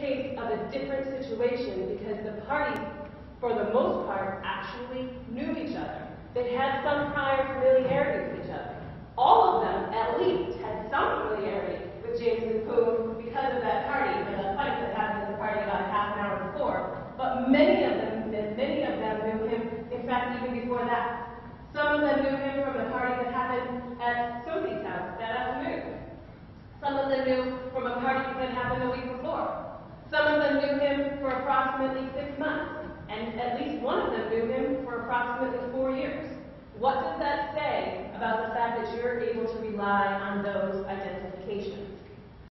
case of a different situation because the parties, for the most part, actually knew each other. They had some prior familiarity with each other. All of them, at least, had some familiarity with Jameson Phuon because of that party, and the fight that happened at the party about half an hour before. But many of them knew him, in fact, even before that. Some of them knew him from the party that happened at Suzie's house that afternoon. Some of them knew from a party that happened the week before. Some of them knew him for approximately 6 months, and at least one of them knew him for approximately 4 years. What does that say about the fact that you're able to rely on those identifications?